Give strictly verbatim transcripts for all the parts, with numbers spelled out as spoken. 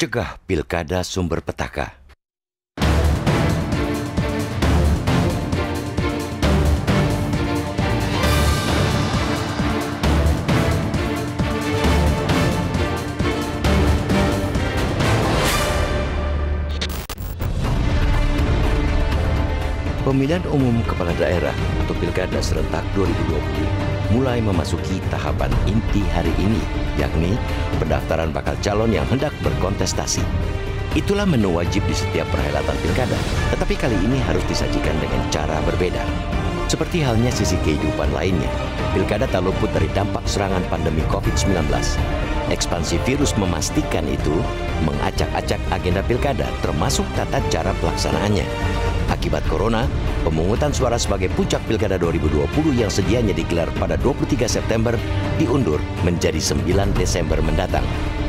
Cegah pilkada sumber petaka. Pemilihan umum kepala daerah atau pilkada serentak dua ribu dua puluh mulai memasuki tahapan inti hari ini, yakni pendaftaran bakal calon yang hendak berkontestasi. Itulah menu wajib di setiap perhelatan pilkada, tetapi kali ini harus disajikan dengan cara berbeda. Seperti halnya sisi kehidupan lainnya, pilkada tak luput dari dampak serangan pandemi covid sembilan belas. Ekspansi virus memastikan itu mengacak-acak agenda pilkada, termasuk tata cara pelaksanaannya. Akibat corona, pemungutan suara sebagai puncak pilkada dua ribu dua puluh yang sedianya digelar pada dua puluh tiga September diundur menjadi sembilan Desember mendatang.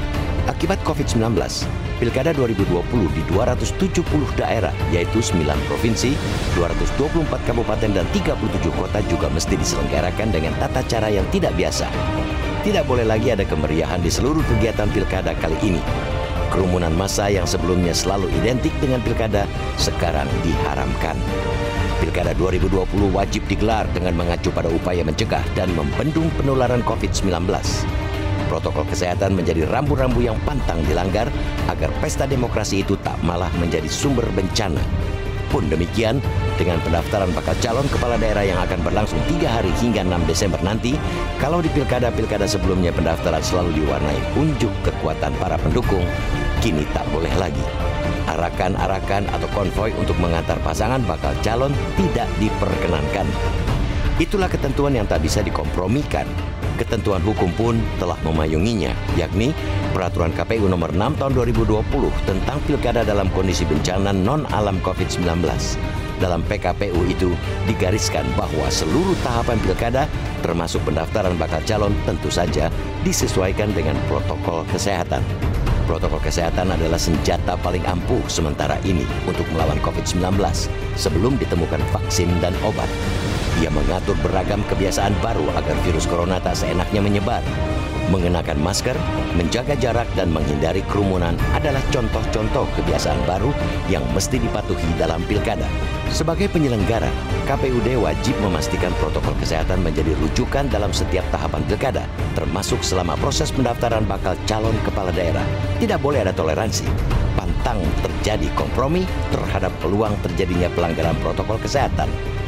Akibat covid sembilan belas, pilkada dua ribu dua puluh di dua ratus tujuh puluh daerah, yaitu sembilan provinsi, dua ratus dua puluh empat kabupaten dan tiga puluh tujuh kota juga mesti diselenggarakan dengan tata cara yang tidak biasa. Tidak boleh lagi ada kemeriahan di seluruh kegiatan pilkada kali ini. Kerumunan massa yang sebelumnya selalu identik dengan pilkada sekarang diharamkan. Pilkada dua ribu dua puluh wajib digelar dengan mengacu pada upaya mencegah dan membendung penularan covid sembilan belas. Protokol kesehatan menjadi rambu-rambu yang pantang dilanggar agar pesta demokrasi itu tak malah menjadi sumber bencana. Pun demikian, dengan pendaftaran bakal calon kepala daerah yang akan berlangsung tiga hari hingga enam Desember nanti, kalau di pilkada-pilkada sebelumnya pendaftaran selalu diwarnai unjuk kekuatan para pendukung, kini tak boleh lagi. Arakan-arakan atau konvoi untuk mengantar pasangan bakal calon tidak diperkenankan. Itulah ketentuan yang tak bisa dikompromikan. Ketentuan hukum pun telah memayunginya, yakni Peraturan K P U nomor enam tahun dua ribu dua puluh tentang pilkada dalam kondisi bencana non-alam covid sembilan belas. Dalam P K P U itu digariskan bahwa seluruh tahapan pilkada, termasuk pendaftaran bakal calon, tentu saja disesuaikan dengan protokol kesehatan. Protokol kesehatan adalah senjata paling ampuh sementara ini untuk melawan covid sembilan belas sebelum ditemukan vaksin dan obat. Ia mengatur beragam kebiasaan baru agar virus corona tak seenaknya menyebar. Mengenakan masker, menjaga jarak, dan menghindari kerumunan adalah contoh-contoh kebiasaan baru yang mesti dipatuhi dalam pilkada. Sebagai penyelenggara, K P U D wajib memastikan protokol kesehatan menjadi rujukan dalam setiap tahapan pilkada, termasuk selama proses pendaftaran bakal calon kepala daerah. Tidak boleh ada toleransi. Pantang terjadi kompromi terhadap peluang terjadinya pelanggaran protokol kesehatan.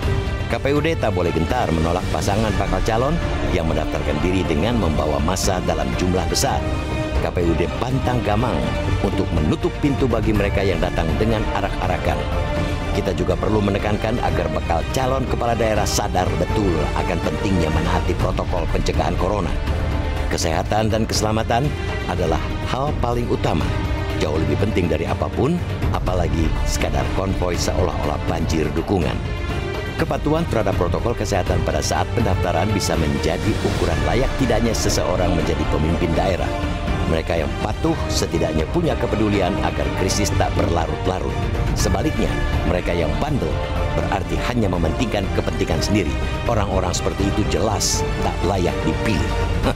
K P U D tak boleh gentar menolak pasangan bakal calon yang mendaftarkan diri dengan membawa massa dalam jumlah besar. K P U D pantang gamang untuk menutup pintu bagi mereka yang datang dengan arak-arakan. Kita juga perlu menekankan agar bakal calon kepala daerah sadar betul akan pentingnya menaati protokol pencegahan corona. Kesehatan dan keselamatan adalah hal paling utama, jauh lebih penting dari apapun, apalagi sekadar konvoi seolah-olah banjir dukungan. Kepatuhan terhadap protokol kesehatan pada saat pendaftaran bisa menjadi ukuran layak tidaknya seseorang menjadi pemimpin daerah. Mereka yang patuh setidaknya punya kepedulian agar krisis tak berlarut-larut. Sebaliknya, mereka yang bandel berarti hanya mementingkan kepentingan sendiri. Orang-orang seperti itu jelas tak layak dipilih.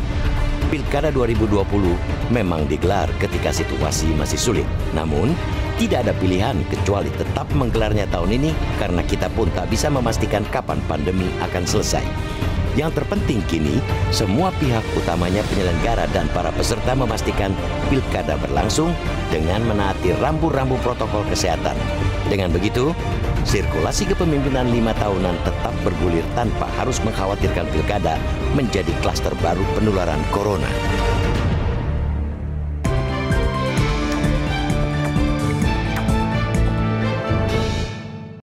Pilkada dua ribu dua puluh memang digelar ketika situasi masih sulit. Namun, tidak ada pilihan kecuali tetap menggelarnya tahun ini karena kita pun tak bisa memastikan kapan pandemi akan selesai. Yang terpenting kini, semua pihak utamanya penyelenggara dan para peserta memastikan pilkada berlangsung dengan menaati rambu-rambu protokol kesehatan. Dengan begitu, sirkulasi kepemimpinan lima tahunan tetap bergulir tanpa harus mengkhawatirkan pilkada menjadi klaster baru penularan corona.